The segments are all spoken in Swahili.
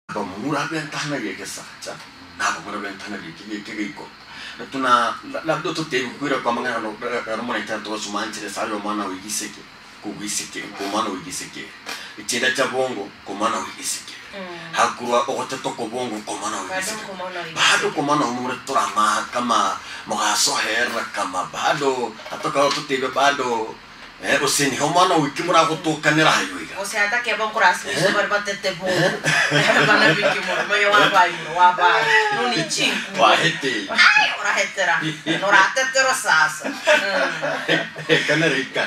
Mura bentana yake sacha na mura bentana yake iko tuna labda tutekuira kwa mangana no mona itanto sumanchire sayo mana wigiseke kugiseke ko mana wigiseke ichenda cha bongo ko mana wigiseke hakurwa ogoteto ko bongo ko mana wigiseke bado ko mana umure turama kama magaso herra kama bado atoka tutebe bado usini homana wikimura gutukanira hayiga o sea ata que bon coração isso vai bater te bom bana wikimura moyo wa vai no ni cinco wa hete ai ora hetera no rate tero sasa kanarika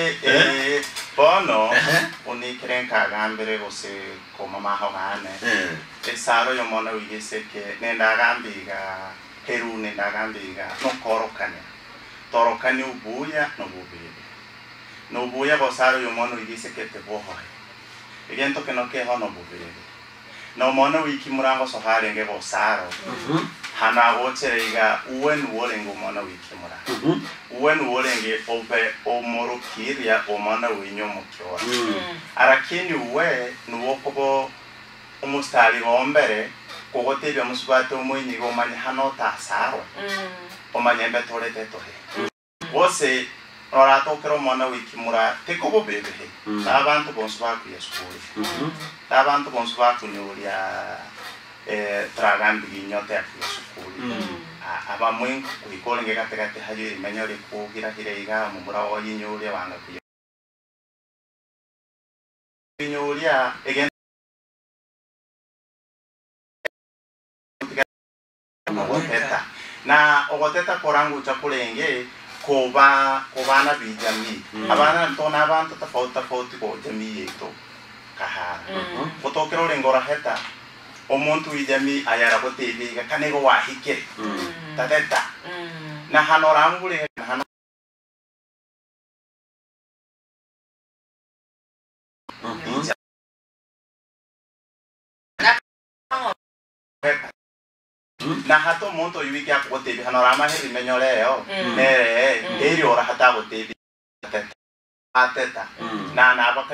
bono oni kren kagambere gose koma mahogane esaro yo mona wigeseke nenda gambiga heru nenda gambiga no korokane torokane ubuya no bubiri no buya gozaro yo mono dice que te boho egento que no que hono bubere no mono wiki murango so hare nge gozaro hana gocherega uwen wolengo mono wiki mura uwen wolenge obe o moro kiria o mono winyo mukyo arakini uwe nuwo kobo umustari gombere kogote bya musubate umwenyi go manya hano tasaro o manyembe torete tohe wose ora tokero mwana wikimura tekobo bebe abantu bonso bakuye skuli abantu bonso bakunyuria tragambi nyote ya skuli aba mwen kuikole ngekatekate haje menyore kugira hirega mumura wa yinyuria wanga kuye yinyuria egen na ogoteta korangu chakulenge kobana bijami abana ntona abantu tofauti ko jami yeto kahara kutokero lengora heta omuntu wijami ayara ko tebiga kanego wahike tateta na hanorangule na hano na hato monto yuiki ako tebi hanorama heri menyoleo eri ora hata ko tebi ateta na abaka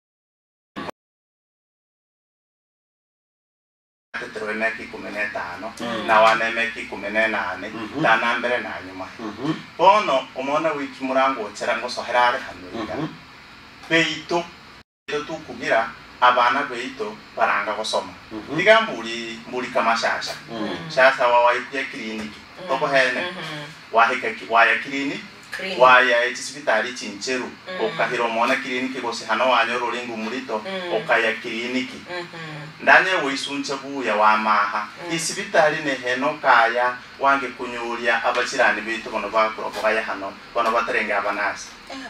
tetro meki kumeneta no na wane meki kumenena ne dana mbere na nyuma bono omona wiki murango cherango soherare hanuiga beito tu kugira abana beito baranga gosoma diga mburi kama shasha wa ya clinic toko hene wa ya clinic wa ya hospitali chincheru okahiro mona clinic gose hano wanyoro lingu murito okaya clinic ndanye wisuncha buya wa maha hospitali ne heno kaya wange kunyuria abachirani beito bono bakuro bokaya hano bono batarenga abanasi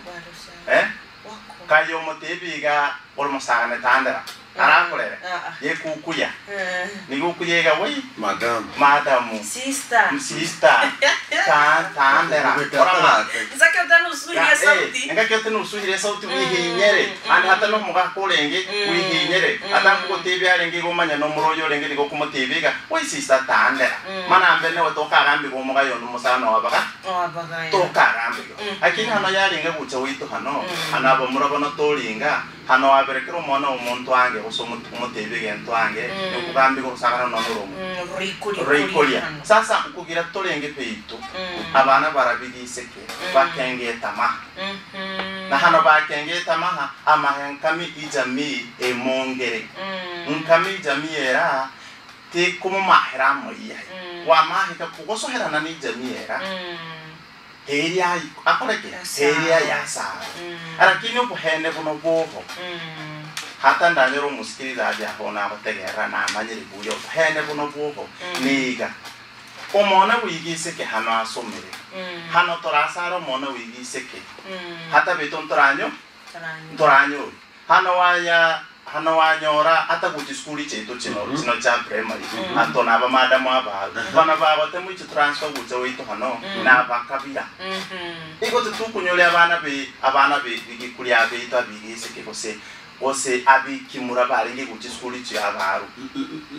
kayo motebiga olmosagane tandera arakolere ye kukuya ni kukuyega wei madamu sister tandera orama nzake utano usuri sauti ngake utano usuri sauti wihinyere and hata no muga kolenge wihinyere ata ko tebi arenge go manya no muroyo lenge go kumotebiga wei sister tandera mana ambene watoka agambi go muga yono musana wabaga toka agambi akini hano yaringa gucha wito hano anabo murabona tolinga hano aberekero mwana umuntu wange usomutebege ntwange ukugambi ko sagara no romo reikolia sasa kugira tolenge peito abana barabigi seke bakenge tama na hano bakenge tama amahenkami ijami emongere nkami ijami era te como mahera moya wa mahika kugoso herana ni ijami era area akoreke area ya sara arakini ubuhende buno bwoho hata ndanyoro musikiriza aja hona abategera na amanyiri buyo ubuhende buno bwoho niga omona wigiseke hano asomere hano torasaro mona wigiseke hata beton toranyo hano wanyora ata kuti skuli cheto chino cha primary antona aba madamu aba bana baba temu chi transfer gutse wito hano na bakabira iko tukunyole abana be bigikuli abe to abigise ke kose ose abi kimura baringe kuti skuli chi abaru